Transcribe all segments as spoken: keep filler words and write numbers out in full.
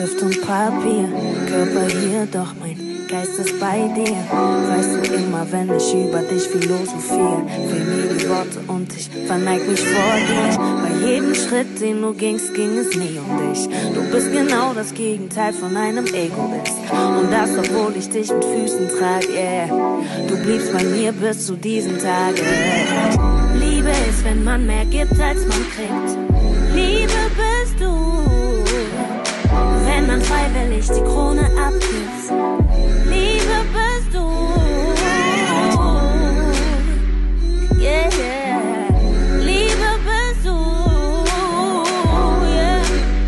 Stift und Papier, Körper hier, doch mein Geist ist bei dir. Weißt du, immer wenn ich über dich philosophiere, fehlen mir die Worte und ich verneig mich vor dir. Bei jedem Schritt, den du gingst, ging es nie um dich. Du bist genau das Gegenteil von einem Egoist. Und das, obwohl ich dich mit Füßen trage, yeah. Du bliebst bei mir bis zu diesem Tag, yeah. Liebe ist, wenn man mehr gibt, als man kriegt. Liebe bist du, wenn man freiwillig die Krone abgibt. Liebe bist du, yeah, yeah. Liebe bist du, yeah.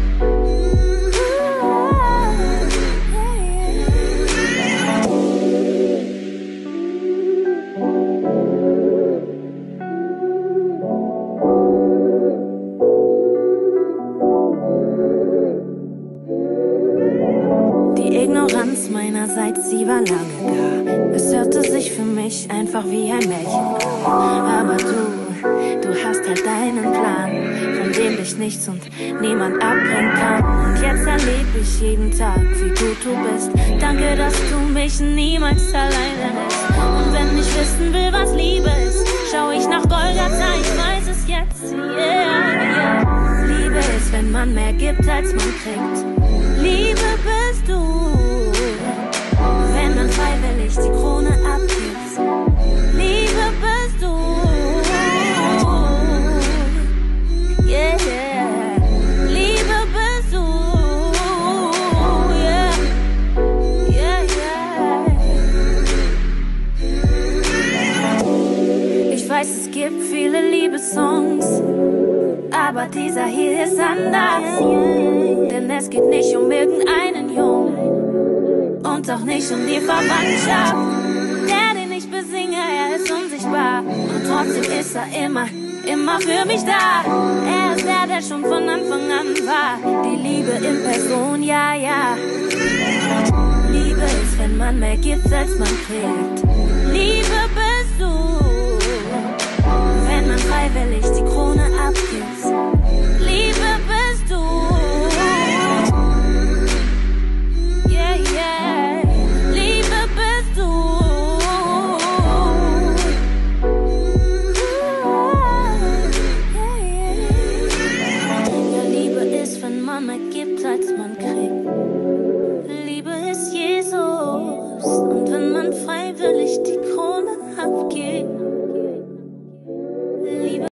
Die Ignoranz meinerseits, sie war lange da. Es hörte sich für mich einfach wie ein Märchen an. Aber du, du hast halt deinen Plan, von dem dich nichts und niemand abbringen kann. Und jetzt erlebe ich jeden Tag, wie gut du bist. Danke, dass du mich niemals alleine lässt. Und wenn ich wissen will, was Liebe ist, schau ich nach Golgatha, ich weiß es jetzt, yeah, yeah. Liebe ist, wenn man mehr gibt, als man kriegt. Liebe bist du, wenn man freiwillig die Krone abgibt. Liebe bist du, yeah, yeah. Liebe bist du, yeah, yeah, yeah. Ich weiß, es gibt viele Liebessongs, aber dieser hier ist anders. Denn es geht nicht um irgendeinen Jungen und auch nicht um die Verwandtschaft. Der, den ich besinge, er ist unsichtbar und trotzdem ist er immer, immer für mich da. Er ist der, der schon von Anfang an war. Die Liebe in Person, ja, ja. Liebe ist, wenn man mehr gibt, als man kriegt. Liebe bist du, wenn man freiwillig die Krone abgibt.